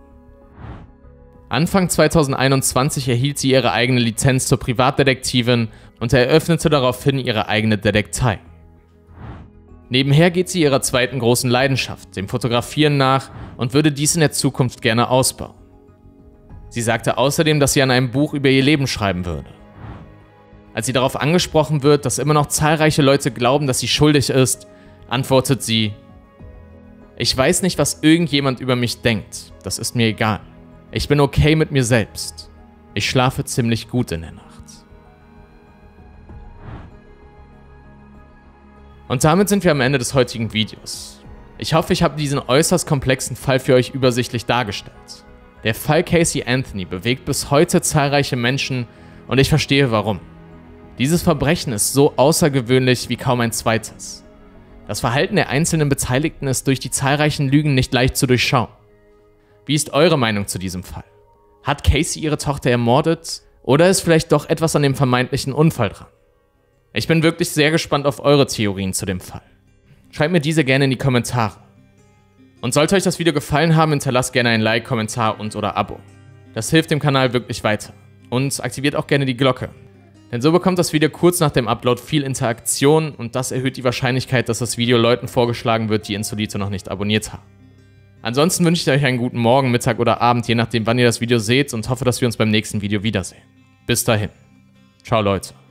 Anfang zweitausendeinundzwanzig erhielt sie ihre eigene Lizenz zur Privatdetektivin und eröffnete daraufhin ihre eigene Detektei. Nebenher geht sie ihrer zweiten großen Leidenschaft, dem Fotografieren, nach und würde dies in der Zukunft gerne ausbauen. Sie sagte außerdem, dass sie an einem Buch über ihr Leben schreiben würde. Als sie darauf angesprochen wird, dass immer noch zahlreiche Leute glauben, dass sie schuldig ist, antwortet sie: Ich weiß nicht, was irgendjemand über mich denkt, das ist mir egal. Ich bin okay mit mir selbst. Ich schlafe ziemlich gut in der Nacht. Und damit sind wir am Ende des heutigen Videos. Ich hoffe, ich habe diesen äußerst komplexen Fall für euch übersichtlich dargestellt. Der Fall Casey Anthony bewegt bis heute zahlreiche Menschen und ich verstehe warum. Dieses Verbrechen ist so außergewöhnlich wie kaum ein zweites. Das Verhalten der einzelnen Beteiligten ist durch die zahlreichen Lügen nicht leicht zu durchschauen. Wie ist eure Meinung zu diesem Fall? Hat Casey ihre Tochter ermordet oder ist vielleicht doch etwas an dem vermeintlichen Unfall dran? Ich bin wirklich sehr gespannt auf eure Theorien zu dem Fall. Schreibt mir diese gerne in die Kommentare. Und sollte euch das Video gefallen haben, hinterlasst gerne ein Like, Kommentar und oder Abo. Das hilft dem Kanal wirklich weiter. Und aktiviert auch gerne die Glocke. Denn so bekommt das Video kurz nach dem Upload viel Interaktion und das erhöht die Wahrscheinlichkeit, dass das Video Leuten vorgeschlagen wird, die Insolito noch nicht abonniert haben. Ansonsten wünsche ich euch einen guten Morgen, Mittag oder Abend, je nachdem wann ihr das Video seht und hoffe, dass wir uns beim nächsten Video wiedersehen. Bis dahin. Ciao Leute.